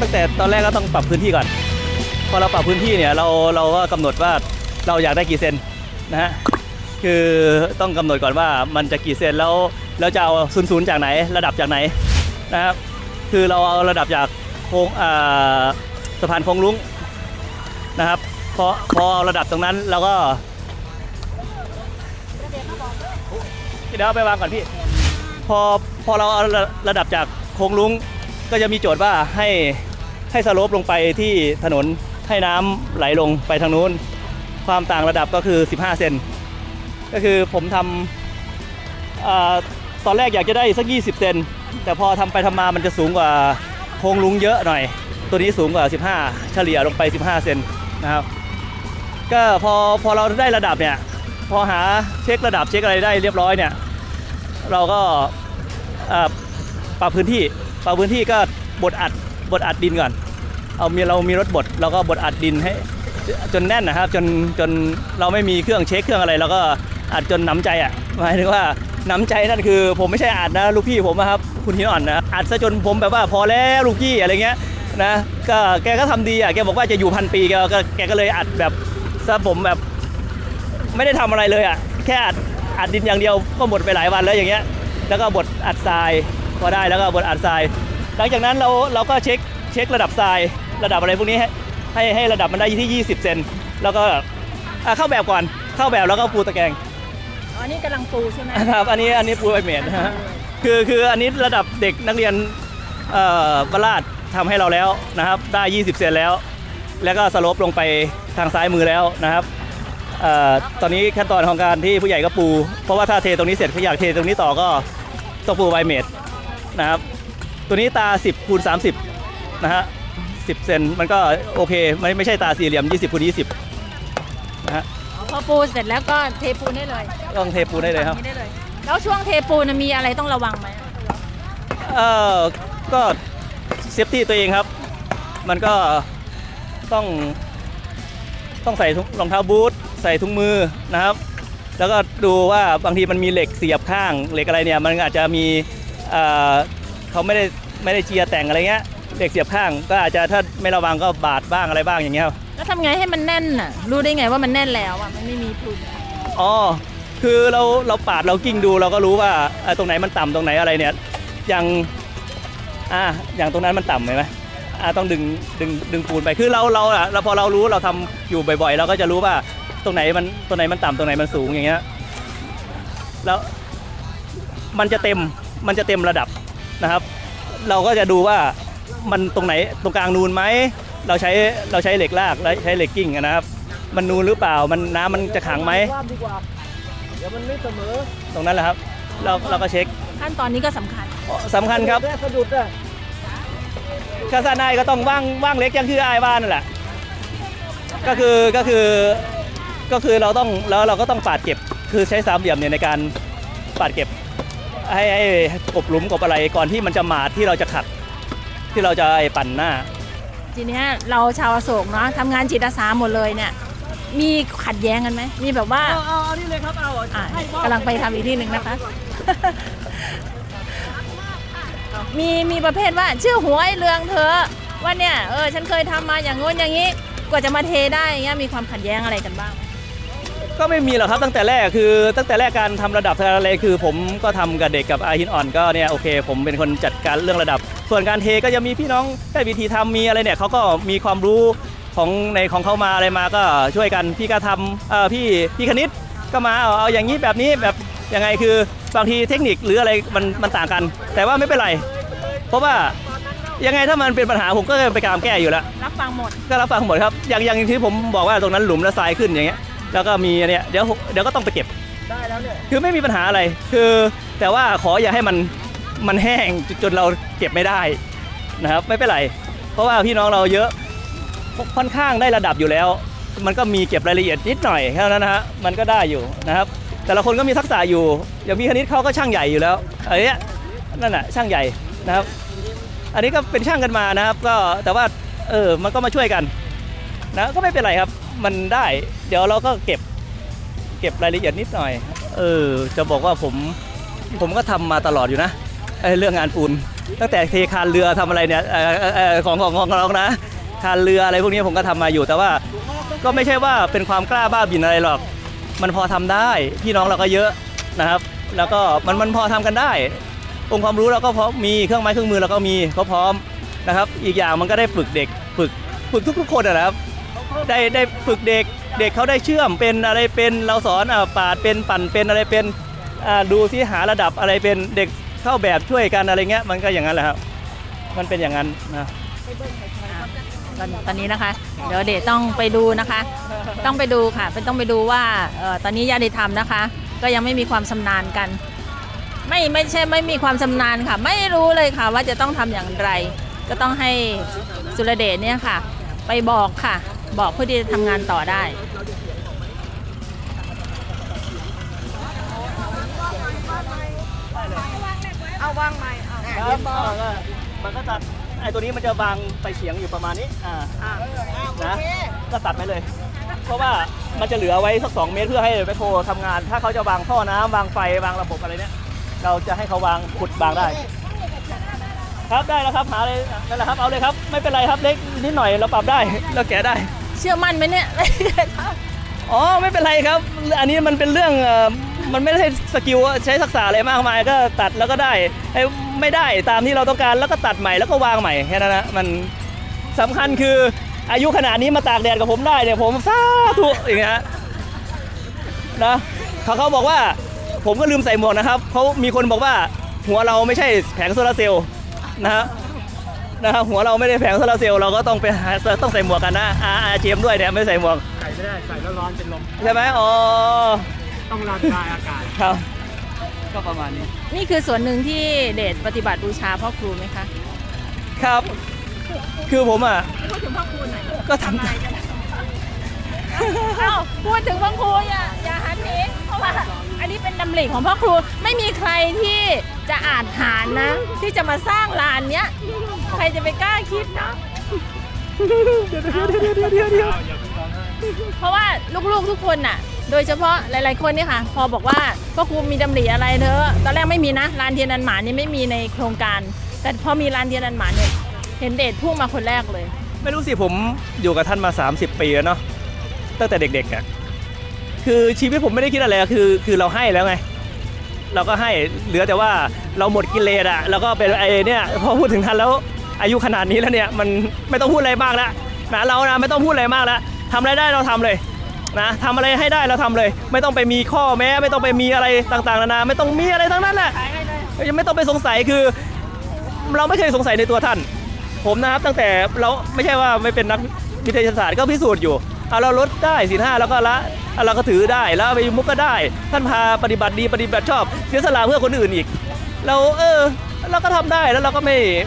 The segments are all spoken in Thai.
ตั้งแต่ตอนแรกก็ต้องปรับพื้นที่ก่อนพอเราปรับพื้นที่เนี่ยเราก็กำหนดว่าเราอยากได้กี่เซนนะฮะคือต้องกำหนดก่อนว่ามันจะกี่เซนแล้วเราจะเอาศูนย์จากไหนระดับจากไหนนะครับคือเราเอาระดับจากโค้งสะพานโค้งลุ้งนะครับพอระดับตรงนั้นเราก็เดี๋ยวไปวางก่อนพี่พอเราเอาระดับจากโค้งลุ้งก็จะมีโจทย์ว่าให้สโลปลงไปที่ถนนให้น้ำไหลลงไปทางนู้นความต่างระดับก็คือ15เซนก็คือผมทำตอนแรกอยากจะได้สัก20เซนแต่พอทำไปทำมามันจะสูงกว่าโค้งลุ้งเยอะหน่อยตัวนี้สูงกว่า15เฉลี่ยลงไป15เซนนะครับก็พอเราได้ระดับเนี่ยพอหาเช็คระดับเช็คอะไรได้เรียบร้อยเนี่ยเราก็ปรับพื้นที่ก็บดอัดดินก่อนเรามีรถบดเราก็บดอัดดินให้จนแน่นนะครับจนเราไม่มีเครื่องเช็คเครื่องอะไรเราก็อัดจนน้ำใจอ่ะหมายถึงว่าน้ำใจนั่นคือผมไม่ใช่อัดนะลูกพี่ผมนะครับคุณหินอ่อนนะอัดซะจนผมแบบว่าพอแล้วลูกพี่อะไรเงี้ยนะก็แกก็ทำดีอ่ะแกบอกว่าจะอยู่1,000 ปีแกก็เลยอัดแบบซะผมแบบไม่ได้ทำอะไรเลยอ่ะแค่อัดดินอย่างเดียวก็หมดไปหลายวันแล้วอย่างเงี้ยแล้วก็บดอัดทรายพอได้แล้วก็บดอัดทรายหลังจากนั้นเราก็เช็คระดับทรายระดับอะไรพวกนี้ให้ระดับมันได้ที่20เซนแล้วก็เข้าแบบก่อนเข้าแบบแล้วก็ปูตะแกรงอันนี้กำลังปูใช่ไหมครับอันนี้ปูใบเมดนะฮะคืออันนี้ระดับเด็กนักเรียนบลาดทำให้เราแล้วนะครับได้20เซนแล้วก็สโลปลงไปทางซ้ายมือแล้วนะครับตอนนี้ขั้นตอนของการที่ผู้ใหญ่ก็ปูเพราะว่าถ้าเทตรงนี้เสร็จเขาอยากเทตรงนี้ต่อก็ต้องปูใบเมดนะครับตัวนี้ตา10 คูณ 30นะฮะ10เซนมันก็โอเคไม่ใช่ตาสี่เหลี่ยม20 คูณ 20นะฮะพอปูเสร็จแล้วก็เทปูนได้เลยต้องเทปูนได้เลยครับแล้วช่วงเทปูนมีอะไรต้องระวังไหมก็เซฟตี้ตัวเองครับมันก็ต้องใส่รองเท้าบูทใส่ถุงมือนะครับแล้วก็ดูว่าบางทีมันมีเหล็กเสียบข้างเหล็กอะไรเนี่ยมันอาจจะมีเขาไม่ได้เจียแต่งอะไรเงี้ยเหล็กเสียบข้างก็อาจจะถ้าไม่ระวังก็บาดบ้างอะไรบ้างอย่างเงี้ยแล้วทำไงให้มันแน่นน่ะรู้ได้ไงว่ามันแน่นแล้วอ่ะมันไม่มีทุนคือเราปาดเรากิ้งดูเราก็รู้ว่าตรงไหนมันต่ำตรงไหนอะไรเนี่ยอย่างตรงนั้นมันต่ำไหมต้องดึงปูนไปคือเราพอเรารู้เราทำอยู่บ่อยๆเราก็จะรู้ว่าตรงไหนมันต่ำตรงไหนมันสูงอย่างเงี้ยแล้วมันจะเต็มระดับนะครับเราก็จะดูว่ามันตรงไหนตรงกลางนูนไหมเราใช้เหล็กลากและใช้เหล็กกิ้งนะครับมันนูนหรือเปล่ามันน้ำมันจะขังไหมเดี๋ยวมันไม่เสมอตรงนั้นแหละครับเราก็เช็คขั้นตอนนี้ก็สำคัญครับสะดุดอ่ะข้าซ่านายก็ต้องว่างเล็กยังคืออายบ้านนั่นแหละก็คือเราต้องแล้วเราก็ต้องปาดเก็บคือใช้สามเหลี่ยมเนี่ยในการปาดเก็บให้กบหลุมกบอะไรก่อนที่มันจะหมาดที่เราจะขัดที่เราจะปั่นหน้าทีนี้เราชาวอโศกเนาะทำงานจิตอาสาหมดเลยเนี่ยมีขัดแย้งกันไหมมีแบบว่าเอานี่เลยครับกำลังไปทำอีกที่หนึ่งนะคะมีประเภทว่าชื่อหวยเรืองเธอว่าเนี่ยฉันเคยทำมาอย่างงู้นอย่างนี้กว่าจะมาเทได้เงี้ยมีความขัดแย้งอะไรกันบ้างก็ไม่มีหรอกครับตั้งแต่แรกการทำระดับอะไรคือผมก็ทำกับเด็กกับอาหินอ่อนก็เนี่ยโอเคผมเป็นคนจัดการเรื่องระดับส่วนการเทก็จะมีพี่น้องได้วิธีทำมีอะไรเนี่ยเขาก็มีความรู้ของเขามาอะไรมาก็ช่วยกันพี่ก็ทำพี่คณิตก็มาเอาอย่างนี้แบบนี้แบบยังไงคือบางทีเทคนิคหรืออะไรมันต่างกันแต่ว่าไม่เป็นไรเพราะว่ายังไงถ้ามันเป็นปัญหาผมก็ไปการแก้อยู่แล้วรับฟังหมดครับอย่างที่ผมบอกว่าตรงนั้นหลุมและทรายขึ้นอย่างเงี้ยแล้วก็มีเนี่ยเดี๋ยวก็ต้องไปเก็บได้แล้วเนี่ยคือไม่มีปัญหาอะไรคือแต่ว่าขออย่าให้มันแห้งจนเราเก็บไม่ได้นะครับไม่เป็นไรเพราะว่าพี่น้องเราเยอะค่อนข้างได้ระดับอยู่แล้วมันก็มีเก็บรายละเอียดนิดหน่อยแค่นั้นนะฮะมันก็ได้อยู่นะครับแต่ละคนก็มีทักษะอยู่อย่างพี่คณิตเขาก็ช่างใหญ่อยู่แล้วนั่นน่ะช่างใหญ่นะครับอันนี้ก็เป็นช่างกันมานะครับก็แต่ว่ามันก็มาช่วยกันนะก็ไม่เป็นไรครับมันได้เดี๋ยวเราก็เก็บรายละเอียดนิดหน่อยจะบอกว่าผมก็ทำมาตลอดอยู่นะเรื่องงานปูนตั้งแต่เทคานเรือทำอะไรเนี่ยของเรานะคานเรืออะไรพวกนี้ผมก็ทำมาอยู่แต่ว่าก็ไม่ใช่ว่าเป็นความกล้าบ้าบิ่นอะไรหรอกมันพอทำได้พี่น้องเราก็เยอะนะครับแล้วก็มันพอทำกันได้องค์ความรู้เราก็พร้อมมีเครื่องไม้เครื่องมือเราก็มีเขาพร้อมนะครับอีกอย่างมันก็ได้ฝึกเด็กฝึกทุกคนนะครับได้ฝึกเด็กเขาได้เชื่อมเป็นอะไรเป็นเราสอนปาดเป็นปั่นเป็นอะไรเป็นดูที่หาระดับอะไรเป็นเด็กเข้าแบบช่วยกันอะไรเงี้ยมันก็อย่างนั้นแหละครับมันเป็นอย่างนั้นนะตอนนี้นะคะเดี๋ยวเดชต้องไปดูนะคะต้องไปดูค่ะต้องไปดูว่าตอนนี้ญาติธรรมนะคะก็ยังไม่มีความชำนาญกันไม่ใช่ไม่มีความชำนาญค่ะไม่รู้เลยค่ะว่าจะต้องทำอย่างไรก็ต้องให้สุรเดชเนี่ยค่ะไปบอกค่ะบอกเพื่อที่จะทำงานต่อได้เอาวางใหม่ครับมันก็ตัดไอ้ตัวนี้มันจะวางไปเฉียงอยู่ประมาณนี้นะก็ตัดไปเลยเพราะว่ามันจะเหลือไว้สัก2 เมตรเพื่อให้แมคโครทำงานถ้าเขาจะวางท่อน้ำวางไฟวางระบบอะไรเนี่ยเราจะให้เขาวางขุดวางได้ครับได้แล้วครับหาเลยนั่นแหละครับเอาเลยครับไม่เป็นไรครับเล็กนิดหน่อยเราปรับได้เราแกะได้เชื่อมั่นไหมเนี่ยอ๋อไม่เป็นไรครับอันนี้มันเป็นเรื่องมันไม่ได้สกิลใช้ทักษะอะไรมากมายก็ตัดแล้วก็ได้ไม่ได้ตามที่เราต้องการแล้วก็ตัดใหม่แล้วก็วางใหม่แค่นั้นนะมันสำคัญคืออายุขนาดนี้มาตากแดดกับผมได้เนี่ยผมสาธุอย่างเงี้ยนะเขาบอกว่าผมก็ลืมใส่หมวกนะครับเขามีคนบอกว่าหัวเราไม่ใช่แผงโซลาร์เซลล์นะครับหัวเราไม่ได้แผงโซลาร์เซลล์เราก็ต้องใส่หมวกกันนะเจมด้วยเนี่ยไม่ใส่หมวกใส่ไม่ได้ใส่แล้วร้อนเป็นลมใช่ไหมอ๋อต้องระบายอากาศครับก็ประมาณนี้นี่คือส่วนหนึ่งที่เดชปฏิบัติบูชาพ่อครูไหมคะครับคือผมพูดถึงพ่อครูหน่อยก็ทำได้พูดถึงพ่อครูอย่าหันหนีเพราะว่าอันนี้เป็นดำริของพ่อครูไม่มีใครที่จะอาจหาญนะที่จะมาสร้างลานเนี้ยใครจะไปกล้าคิดนะเพราะว่าลูกๆทุกคนน่ะโดยเฉพาะหลายๆคนนี่ค่ะพอบอกว่าพ่อครูมีดำริอะไรเธอตอนแรกไม่มีนะลานเทียนอันหมานี่ไม่มีในโครงการแต่พอมีลานเทียนอันหมาเนี่ยเห็นเดชพุ่งมาคนแรกเลยไม่รู้สิผมอยู่กับท่านมา30 ปีแล้วเนาะตั้งแต่เด็กๆคือชีวิตผมไม่ได้คิดอะไรคือเราให้แล้วไงเราก็ให้เหลือแต่ว่าเราหมดกิเลสเราก็เป็นเนี่ยพอพูดถึงท่านแล้วอายุขนาดนี้แล้วเนี่ยมันไม่ต้องพูดอะไรมากแล้วนะเรานะไม่ต้องพูดอะไรมากแล้วทำอะไรได้เราทำเลยนะทำอะไรให้ได้เราทำเลยไม่ต้องไปมีข้อแม้ไม่ต้องไปมีอะไรต่างๆนานาไม่ต้องมีอะไรทั้งนั้นแหละยังไม่ต้องไปสงสัยคือเราไม่เคยสงสัยในตัวท่านผมนะครับตั้งแต่เราไม่ใช่ว่าไม่เป็นนักวิทยาศาสตร์ก็พิสูจน์อยู่เราลดได้ศีล 5แล้วก็ละเราก็ถือได้แล้วไปมุกก็ได้ท่านพาปฏิบัติดีปฏิบัติชอบเสียสละเพื่อคนอื่นอีกเราก็ทำได้แล้วเราก็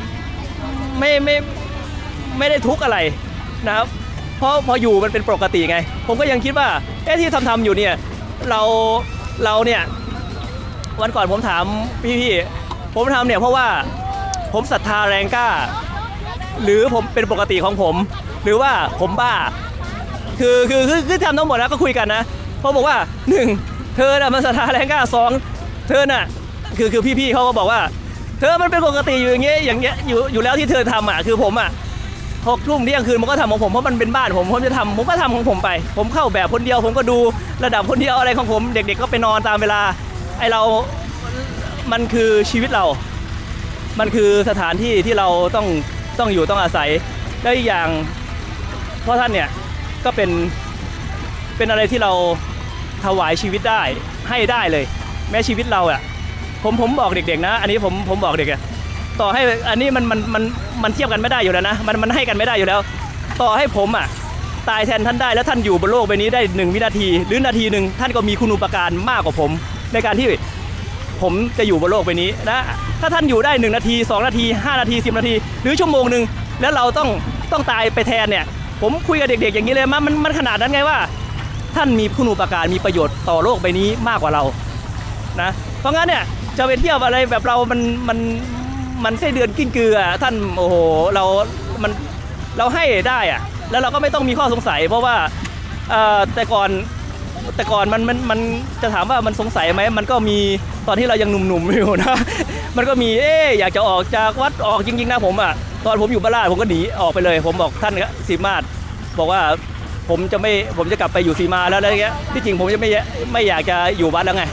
ไม่ได้ทุกข์อะไรนะครับเพราะพออยู่มันเป็นปกติไงผมก็ยังคิดว่าที่ทำอยู่เนี่ยเราเนี่ยวันก่อนผมถามพี่ผมทำเนี่ยเพราะว่าผมศรัทธาแรงกล้าหรือผมเป็นปกติของผมหรือว่าผมบ้าคือทำทั้งหมดแล้วก็คุยกันนะเพราะบอกว่า1เธอน่ะมันศรัทธาแรงกล้า2เธอน่ะคือพี่เขาก็บอกว่าเธอมันเป็นปกติอยู่อย่างเงี้ยอยู่แล้วที่เธอทำคือผม6 ทุ่มเที่ยงคืนผมก็ทำของผมเพราะมันเป็นบ้านผมจะทำผมก็ทำของผมไปผมเข้าแบบคนเดียวผมก็ดูระดับคนเดียวอะไรของผมเด็กๆก็ไปนอนตามเวลาเรามันคือชีวิตเรามันคือสถานที่ที่เราต้องอยู่ต้องอาศัยแล้วอีกอย่างเพราะท่านเนี่ยก็เป็นอะไรที่เราถวายชีวิตได้ให้ได้เลยแม้ชีวิตเราผมบอกเด็กๆนะอันนี้ผมบอกเด็กต่อให้อันนี้มันเทียบกันไม่ได้อยู่แล้วนะมันให้กันไม่ได้อยู่แล้วต่อให้ผมตายแทนท่านได้แล้วท่านอยู่บนโลกใบนี้ได้1 วินาทีหรือนาทีนึงท่านก็มีคุณูปการมากกว่าผมในการที่ผมจะอยู่บนโลกใบนี้นะถ้าท่านอยู่ได้1 นาที2 นาที5 นาที10 นาทีหรือชั่วโมงนึงแล้วเราต้องตายไปแทนเนี่ยผมคุยกับเด็กๆอย่างนี้เลยมันขนาดนั้นไงว่าท่านมีคุณูปการมีประโยชน์ต่อโลกใบนี้มากกว่าเรานะเพราะงั้นเนี่ยจะไปเทียบอะไรแบบเรามันไส้เดือนกิ้งกือท่านโอ้โหเราให้ได้แล้วเราก็ไม่ต้องมีข้อสงสัยเพราะว่าแต่ก่อนมันจะถามว่ามันสงสัยไหมมันก็มีตอนที่เรายังหนุ่มๆอยู่นะมันก็มีอยากจะออกจากวัดออกจริงๆนะผมอ่ะตอนผมอยู่บ้านราชผมก็หนีออกไปเลยผมบอกท่านสีมาศบอกว่าผมจะกลับไปอยู่สีมาแล้วอะไรเงี้ยที่จริงผมจะไม่อยากจะอยู่วัดแล้วไง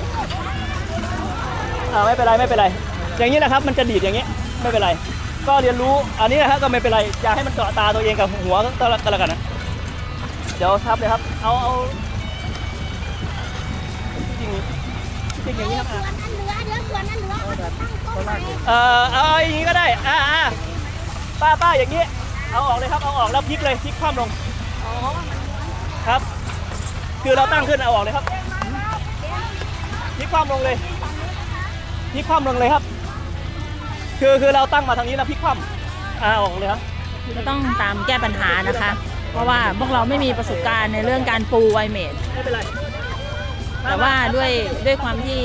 ไม่เป็นไรอย่างนี้นะครับมันจะดีดอย่างนี้ไม่เป็นไรก็เรียนรู้อันนี้นะครับก็ไม่เป็นไรอย่าให้มันเจาะตาตัวเองกับหัวก็แล้วกันนะเดี๋ยวทับเลยครับเอาจริงอย่างนี้ครับเอาอย่างนี้ก็ได้ป้าอย่างนี้เอาออกเลยครับเอาออกแล้วพลิกเลยพลิกคว่ำลงครับคือเราตั้งขึ้นเอาออกเลยครับพลิกคว่ำลงเลยพลิกคว่ำลงเลยครับคือเราตั้งมาทางนี้แล้วพลิกคว่ำออกเลยครับก็ต้องตามแก้ปัญหานะคะ เพราะว่าพวกเราไม่มีประสบการณ์ในเรื่องการปูไวเมดไม่เป็นไรแต่ว่าด้วยความที่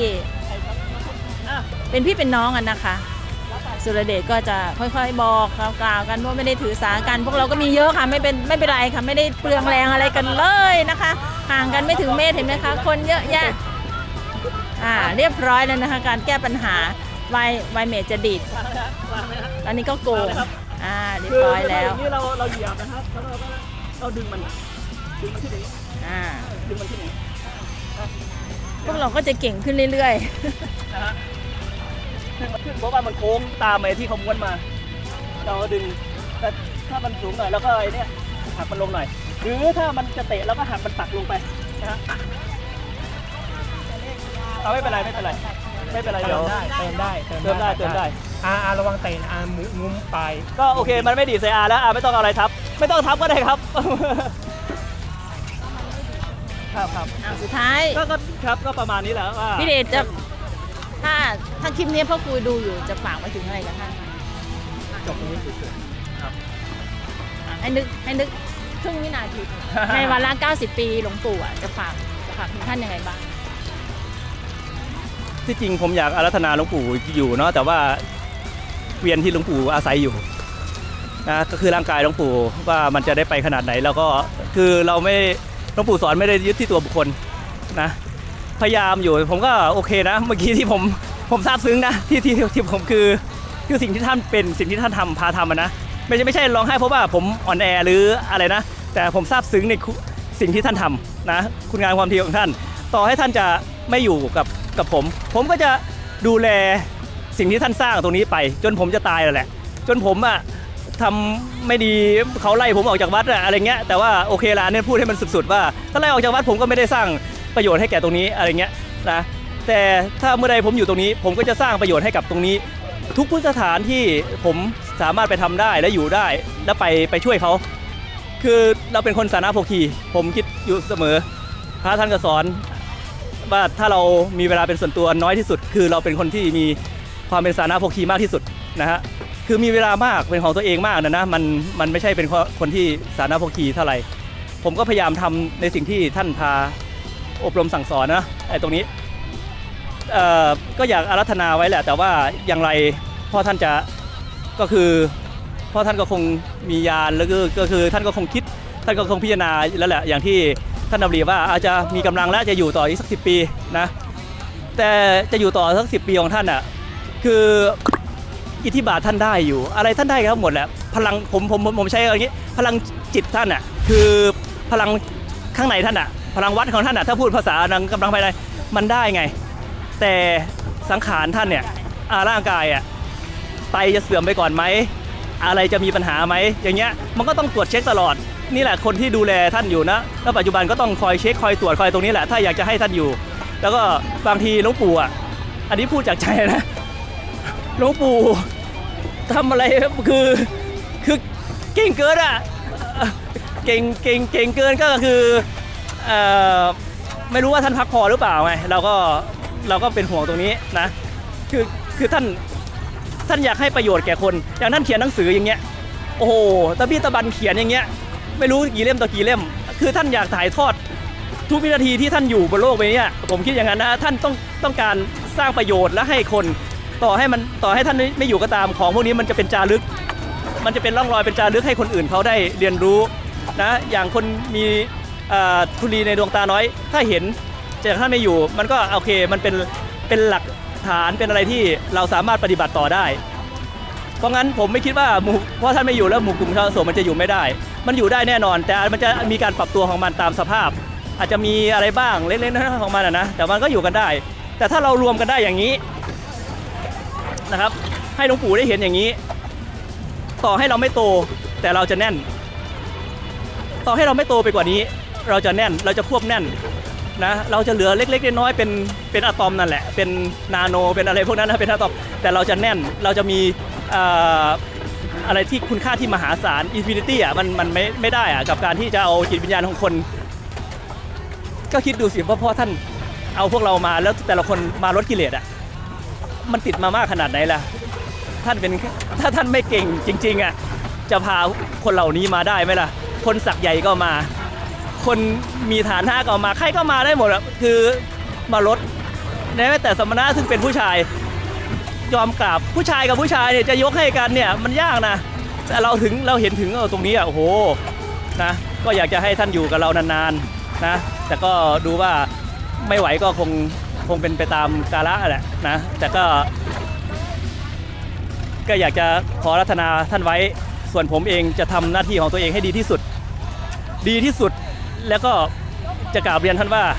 เป็นพี่เป็นน้องกันนะคะสุรเดชก็จะค่อยๆบอกกล่าวกันว่าไม่ได้ถือสากันพวกเราก็มีเยอะค่ะไม่เป็นไรค่ะไม่ได้เปลืองแรงอะไรกันเลยนะคะห่างกันไม่ถึงเมตรเห็นไหมคะคนเยอะแยะเรียบร้อยแล้วนะคะการแก้ปัญหาไวเมดจะดีดตอนนี้ก็โกงเรียบร้อยแล้วนี่เราเหยียบนะครับแล้วเราดึงมันที่ไหนดึงมันที่ไหนพวกเราก็จะเก่งขึ้นเรื่อยๆนะฮะขึ้นเพราะว่ามันโค้งตามไอ้ที่เขาม้วนมาเราดึงแต่ถ้ามันสูงหน่อยแล้วก็ไอ้นี่หักมันลงหน่อยหรือถ้ามันจะเตะแล้วก็หักมันปักลงไปนะฮะไม่เป็นไรเดี๋ยวเติมได้ระวังเตะมุมปลายก็โอเคมันไม่ดีดใส่แล้วไม่ต้องอะไรทับไม่ต้องทับก็ได้ครับครับสุดท้ายก็ประมาณนี้แหละว่าพี่เดชจะถ้าคลิปนี้พ่อครูดูอยู่จะฝากไปถึงอะไรกับท่านจบตรงนี้สุดๆครับให้นึกครึ่งวินาทีในวาระ90 ปีหลวงปู่จะฝากถึงท่านยังไงบ้างที่จริงผมอยากอาราธนาหลวงปู่อยู่เนาะแต่ว่าเวียนที่หลวงปู่อาศัยอยู่นะก็คือร่างกายหลวงปู่ว่ามันจะได้ไปขนาดไหนแล้วก็คือเราไม่หลวงปู่สอนไม่ได้ยึดที่ตัวบุคคลนะพยายามอยู่ผมก็โอเคนะเมื่อกี้ที่ผมซาบซึ้งนะที่ผมคือสิ่งที่ท่านเป็นสิ่งที่ท่านทำพาทำนะไม่ใช่ร้องไห้เพราะว่าผมอ่อนแอหรืออะไรนะแต่ผมซาบซึ้งในสิ่งที่ท่านทำนะคุณงามความดีของท่านต่อให้ท่านจะไม่อยู่กับผมก็จะดูแลสิ่งที่ท่านสร้างตรงนี้ไปจนผมจะตายแล้วแหละจนผมทำไม่ดีเขาไล่ผมออกจากวัดอะไรเงี้ยแต่ว่าโอเคละเนี่ยพูดให้มันสุดๆว่าถ้าไล่ออกจากวัดผมก็ไม่ได้สร้างประโยชน์ให้แก่ตรงนี้อะไรเงี้ยนะแต่ถ้าเมื่อใดผมอยู่ตรงนี้ผมก็จะสร้างประโยชน์ให้กับตรงนี้ทุกพุทธสถานที่ผมสามารถไปทำได้และอยู่ได้และไปช่วยเขาคือเราเป็นคนสาธารณโภคีผมคิดอยู่เสมอพระท่านก็สอนว่าถ้าเรามีเวลาเป็นส่วนตัวน้อยที่สุดคือเราเป็นคนที่มีความเป็นสาธารณโภคีมากที่สุดนะฮะคือมีเวลามากเป็นของตัวเองมากนะมันไม่ใช่เป็นคนที่สาธารณโภคีเท่าไหร่ผมก็พยายามทำในสิ่งที่ท่านพาอบรมสั่งสอนนะไอ้ตรงนี้ก็อยากอาราธนาไว้แหละแต่ว่าอย่างไรพ่อท่านจะก็คือพ่อท่านก็คงมีญาณแล้วก็คือท่านก็คงคิดท่านก็คงพิจารณาแล้วแหละอย่างที่ท่านดำริว่าอาจจะมีกำลังและจะอยู่ต่ออีกสัก10 ปีนะแต่จะอยู่ต่อสัก10 ปีของท่านคืออิทธิบาทท่านได้อยู่อะไรท่านได้ครับหมดแหละพลังผมใช้อย่างนี้พลังจิตท่านคือพลังข้างในท่านพลังวัดของท่านถ้าพูดภาษากำลังภายในมันได้ไงแต่สังขารท่านเนี่ยร่างกายไตจะเสื่อมไปก่อนไหมอะไรจะมีปัญหาไหมอย่างเงี้ยมันก็ต้องตรวจเช็คตลอดนี่แหละคนที่ดูแลท่านอยู่นะแล้วปัจจุบันก็ต้องคอยเช็คคอยตรวจคอยตรงนี้แหละถ้าอยากจะให้ท่านอยู่แล้วก็บางทีหลวงปู่อันนี้พูดจากใจนะหลวงปู่ทำอะไรคือเก่งเกินเก่งเกินก็คือไม่รู้ว่าท่านพักพอหรือเปล่าไงเราก็เป็นห่วงตรงนี้นะคือท่านอยากให้ประโยชน์แก่คนอย่างท่านเขียนหนังสืออย่างเงี้ยโอ้โหตะบี้ตะบันเขียนอย่างเงี้ยไม่รู้กี่เล่มต่อกี่เล่มคือท่านอยากถ่ายทอดทุกวินาทีที่ท่านอยู่บนโลกใบนี้ผมคิดอย่างนั้นนะท่านต้องการสร้างประโยชน์และให้คนต่อให้ท่านไม่อยู่ก็ตามของพวกนี้มันจะเป็นจารึกมันจะเป็นร่องรอยเป็นจารึกให้คนอื่นเขาได้เรียนรู้นะอย่างคนมีธุลีในดวงตาน้อยถ้าเห็นจากท่านไม่อยู่มันก็โอเคมันเป็นหลักฐานเป็นอะไรที่เราสามารถปฏิบัติต่อได้เพราะงั้นผมไม่คิดว่าเพราะท่านไม่อยู่แล้วหมู่กลุ่มชาวโศกมันจะอยู่ไม่ได้มันอยู่ได้แน่นอนแต่มันจะมีการปรับตัวของมันตามสภาพอาจจะมีอะไรบ้างเล็กๆน้อยๆของมันนะแต่มันก็อยู่กันได้แต่ถ้าเรารวมกันได้อย่างนี้นะครับให้หลวงปู่ได้เห็นอย่างนี้ต่อให้เราไม่โตแต่เราจะแน่นต่อให้เราไม่โตไปกว่านี้เราจะแน่นเราจะควบแน่นนะเราจะเหลือเล็กๆน้อยๆเป็นอะตอมนั่นแหละเป็นนาโนเป็นอะไรพวกนั้นนะเป็นอะตอมแต่เราจะแน่นเราจะมีอะไรที่คุณค่าที่มหาศาลอินฟินิตี้อ่ะมันไม่ได้อ่ะกับการที่จะเอาจิตวิญญาณของคนก็คิดดูสิว่าพ่อท่านเอาพวกเรามาแล้วแต่ละคนมาลดกิเลสอ่ะมันติดมามากขนาดไหนล่ะท่านเป็นถ้าท่านไม่เก่งจริงๆอ่ะจะพาคนเหล่านี้มาได้ไหมล่ะคนสักใหญ่ก็มาคนมีฐานะก็มาใครก็มาได้หมดอ่ะคือมาลดแม้แต่สมณะซึ่งเป็นผู้ชายยอมกราบผู้ชายกับผู้ชายเนี่ยจะยกให้กันเนี่ยมันยากนะแต่เราเห็นถึงตรงนี้อ่ะโอ้โหนะก็อยากจะให้ท่านอยู่กับเรานานๆนะแต่ก็ดูว่าไม่ไหวก็คงเป็นไปตามกาลแหละนะแต่ก็อยากจะขอรัตนาท่านไว้ส่วนผมเองจะทำหน้าที่ของตัวเองให้ดีที่สุดแล้วก็จะกราบเรียนท่านว่า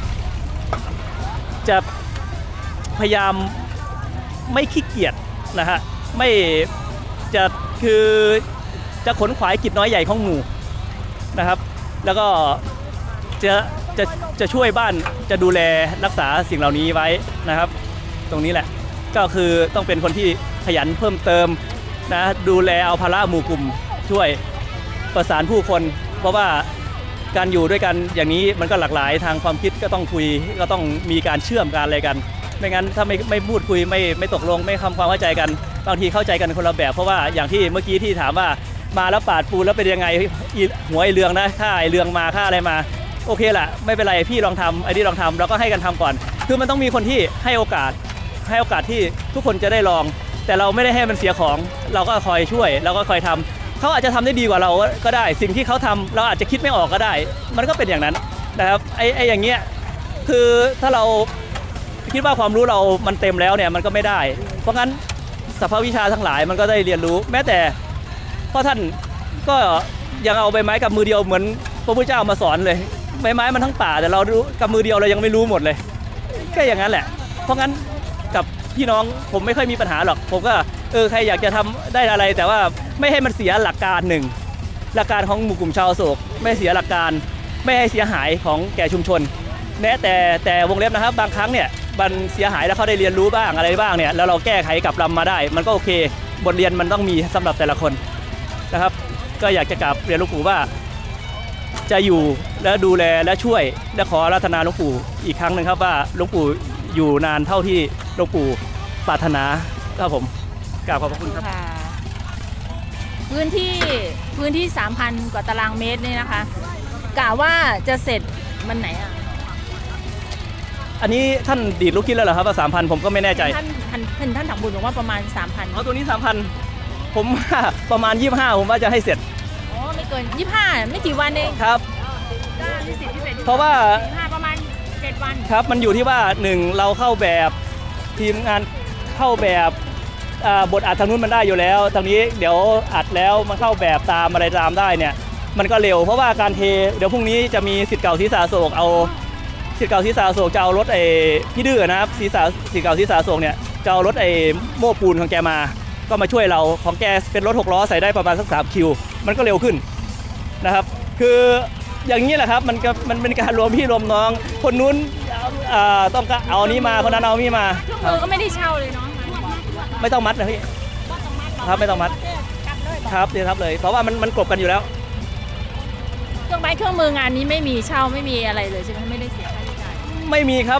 จะพยายามไม่ขี้เกียจนะฮะไม่จะคือจะขนขวายกิจน้อยใหญ่ของหมู่นะครับแล้วก็จะช่วยบ้านจะดูแลรักษาสิ่งเหล่านี้ไว้นะครับตรงนี้แหละก็คือต้องเป็นคนที่ขยันเพิ่มเติมนะดูแลเอาภาระหมู่กลุ่มช่วยประสานผู้คนเพราะว่าการอยู่ด้วยกันอย่างนี้มันก็หลากหลายทางความคิดก็ต้องคุยก็ต้องมีการเชื่อมกันอะไรกันไม่งั้นถ้าไม่พูดคุยไม่ตกลงไม่ทำความเข้าใจกันบางทีเข้าใจกันคนละแบบเพราะว่าอย่างที่เมื่อกี้ที่ถามว่ามาแล้วปาดปูแล้วเป็นยังไงหัวไอเรืองนะค่าไอเรืองมาค่าอะไรมาโอเคแหละไม่เป็นไรพี่ลองทำไอ้นี่ลองทำเราก็ให้กันทำก่อนคือมันต้องมีคนที่ให้โอกาสที่ทุกคนจะได้ลองแต่เราไม่ได้ให้มันเสียของเราก็คอยช่วยเราก็คอยทำเขาอาจจะทำได้ดีกว่าเราก็ได้สิ่งที่เขาทำเราอาจจะคิดไม่ออกก็ได้มันก็เป็นอย่างนั้นนะครับไอ้อย่างเงี้ยคือถ้าเราคิดว่าความรู้เรามันเต็มแล้วเนี่ยมันก็ไม่ได้เพราะงั้นสภาวิชาทั้งหลายมันก็ได้เรียนรู้แม้แต่พ่อท่านก็ยังเอาใบไม้กับมือเดียวเหมือนพระพุทธเจ้ามาสอนเลยใบไม้มันทั้งป่าแต่เรารู้กับมือเดียวเรายังไม่รู้หมดเลยก็อย่างนั้นแหละเพราะงั้นกับพี่น้องผมไม่ค่อยมีปัญหาหรอกผมก็ใครอยากจะทำได้อะไรแต่ว่าไม่ให้มันเสียหลักการหนึ่งหลักการของหมู่กลุ่มชาวโศกไม่เสียหลักการไม่ให้เสียหายของแก่ชุมชนแม้แต่วงเล็บนะครับบางครั้งเนี่ยมันเสียหายแล้วเขาได้เรียนรู้บ้างอะไรบ้างเนี่ยแล้วเราแก้ไขกลับลำมาได้มันก็โอเคบทเรียนมันต้องมีสำหรับแต่ละคนนะครับก็อยากจะกราบเรียนหลวงปู่ว่าจะอยู่และดูแลและช่วยและขออาราธนาหลวงปู่อีกครั้งหนึ่งครับว่าหลวงปู่อยู่นานเท่าที่หลวงปู่ปรารถนาครับผมกราบขอบพระคุณครับพื้นที่ 3,000 กว่าตารางเมตรนี่นะคะกะว่าจะเสร็จวันไหนอ่ะอันนี้ท่านดีดลูกคิดแล้วเหรอครับว่า 3,000 ผมก็ไม่แน่ใจท่านถังบุญบอกว่าประมาณ 3,000 ตัวนี้ 3,000 ผมว่าประมาณ25ผมว่าจะให้เสร็จอ๋อไม่เกิน25ไม่กี่วันเองครับเพราะว่าประมาณ7วันครับมันอยู่ที่ว่า1เราเข้าแบบทีมงานเข้าแบบบทอัดทางนู้นมันได้อยู่แล้วทางนี้เดี๋ยวอัดแล้วมันเข้าแบบตามอะไรตามได้เนี่ยมันก็เร็วเพราะว่าการเทเดี๋ยวพรุ่งนี้จะมีศิษย์เก่าศรีสาโศกเอาศิษย์เก่าศรีสาโศกจะเอารถพี่ดื้อนะครับศิษย์เก่าศรีสาโศกเนี่ยจะเอารถโม้ปูนของแกมาก็มาช่วยเราของแกเป็นรถ6ล้อใส่ได้ประมาณสัก3 คิวมันก็เร็วขึ้นนะครับคืออย่างนี้แหละครับมันเป็นการรวมพี่รวมน้องคนนู้นต้องเอานี้มาคนนั้นเอานี้มาเครื่องมือก็ไม่ได้เช่าเลยเนาะไม่ต้องมัดนะพี่ครับไม่ต้องมัดครับเดี๋ยวครับเลยเพราะว่ามันกลบกันอยู่แล้วเครื่องมืองานนี้ไม่มีเช่าไม่มีอะไรเลยใช่ไหมไม่ได้เสียค่าใช้จ่ายไม่มีครับ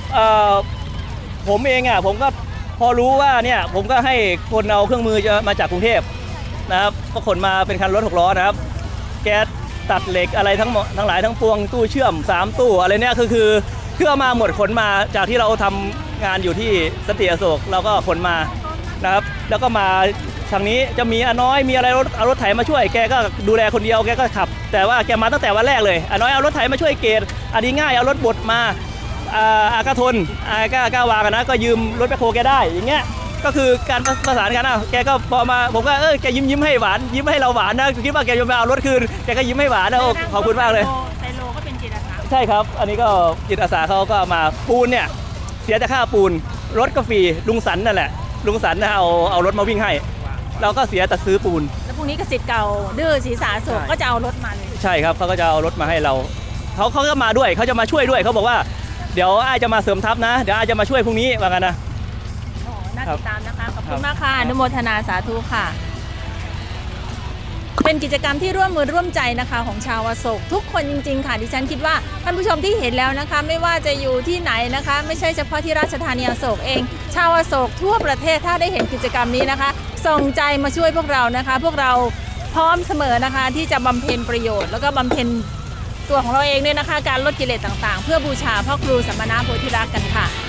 ผมเองผมก็พอรู้ว่าเนี่ยผมก็ให้คนเอาเครื่องมือจะมาจากกรุงเทพนะครับก็ขนมาเป็นคันรถ6ล้อนะครับแก๊สตัดเหล็กอะไรทั้งหลายทั้งปวงตู้เชื่อม3ตู้อะไรเนี่ยคือเอามาหมดขนมาจากที่เราทำงานอยู่ที่สันติอโศกเราก็ขนมานะครับแล้วก็มาทางนี้จะมีน้อยมีอะไรเอารถไถมาช่วยแกก็ดูแลคนเดียวแกก็ขับแต่ว่าแกมาตั้งแต่วันแรกเลยน้อยเอารถไถมาช่วยเกตอันนี้ง่ายเอารถบดมาอาก็ทนก็วางกันนะก็ยืมรถแบคโฮแกได้อย่างเงี้ยก็คือการประสานกันแกก็พอมาผมก็แกยิ้มให้หวานยิ้มให้เราหวานนะคิดว่าแกจะมาเอารถคืนแกก็ยิ้มให้หวานนะขอบคุณมากเลยไซโลก็เป็นจิตอาสาใช่ครับอันนี้ก็จิตอาสาเขาก็มาปูนเนี่ยเสียแต่ค่าปูนรถก็ฟรีลุงสันนั่นแหละลุงสันนะเอารถมาวิ่งให้เราก็เสียแต่ซื้อปูนแล้วพรุ่งนี้กสิทธิ์เก่าดื้อศรีสาโศกก็จะเอารถมาเลยใช่ครับเขาก็จะเอารถมาให้เราเขาก็มาด้วยเขาจะมาช่วยด้วยเขาบอกว่าเดี๋ยวอ้ายจะมาเสริมทัพนะเดี๋ยวอ้ายจะมาช่วยพรุ่งนี้ว่ากันนะโอ้น่าติดตามนะคะขอบคุณมากค่ะอนุโมทนาสาธุค่ะเป็นกิจกรรมที่ร่วมมือร่วมใจนะคะของชาวอโศกทุกคนจริงๆค่ะดิฉันคิดว่าท่านผู้ชมที่เห็นแล้วนะคะไม่ว่าจะอยู่ที่ไหนนะคะไม่ใช่เฉพาะที่ราชธานีอโศกเองชาวอโศกทั่วประเทศถ้าได้เห็นกิจกรรมนี้นะคะส่งใจมาช่วยพวกเรานะคะพวกเราพร้อมเสมอนะคะที่จะบำเพ็ญประโยชน์แล้วก็บำเพ็ญตัวของเราเองเนี่ยนะคะการลดกิเลสต่างๆเพื่อบูชาพ่อครูสัมมาณโพธิรักษ์กันค่ะ